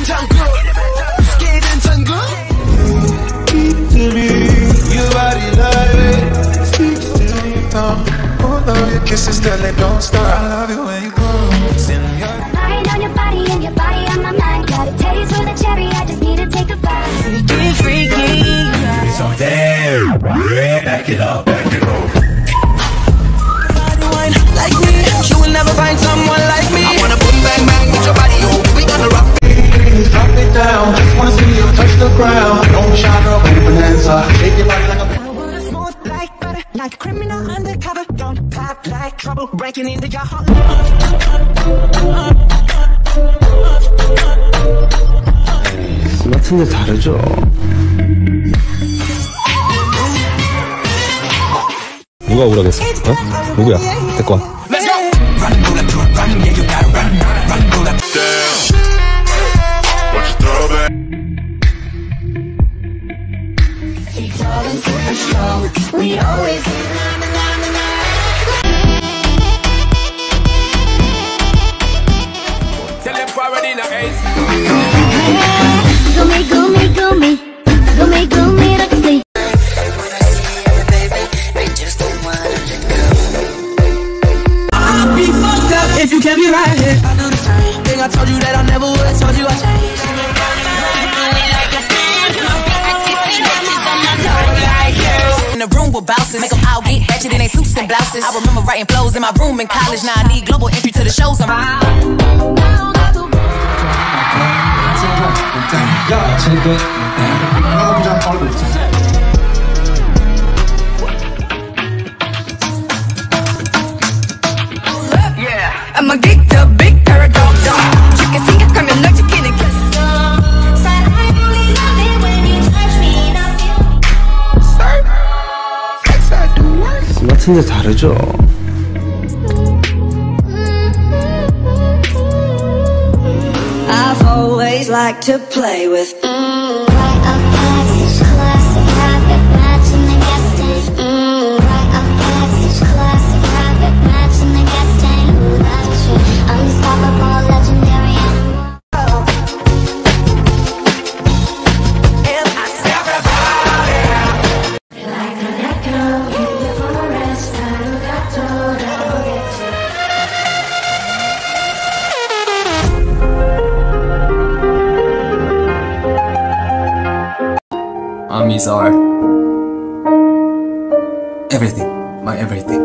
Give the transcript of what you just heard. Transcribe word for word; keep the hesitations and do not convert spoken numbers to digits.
Jungkook, skating Jungkook. To me, your body like it speaks to me. Oh, love your kisses that they don't stop. I love it when you go. Mind on your body and your body on my mind. Got a taste for the cherry, I just need to take a bite. Freaky, freaky. So damn, back it up, back it up. Like me, you will never find someone like me. I wanna boom bang bang with your body, oh, we gonna rock it. Drop it down, just wanna see you touch the ground. Don't shy, girl, baby, bonanza. Shake your body like a Smooth like butter, like a criminal undercover. Don't pop like trouble, breaking into your heart. 같은데 다르죠? 누가 오라겠어? 어? 누구야? 데리고 와. Let's go. We always Tell them already in the ace. gummy, gummy, gummy, gummy, gummy, like a snake. I'll be fucked up if you can't be right here. I do the same thing I told you that I never would. I told you I changed. In the room with bouncers, make them all get ratchet in their suits and blouses. I remember writing flows in my room in college. Now I need global entry to the shows. I'm Yeah. I'ma get the big paradox. You can sing it, come and let you get it. Said I only love it when you touch me, not you. Flex, I do what? 같은데 다르죠? I've always liked to play with. Right up passage, classic habit, matching the gas tank. Right up passage, classic habit, matching the gas tank. That's true. Unstoppable, legendary animal. Like an echo in the forest, Armies are everything, my everything.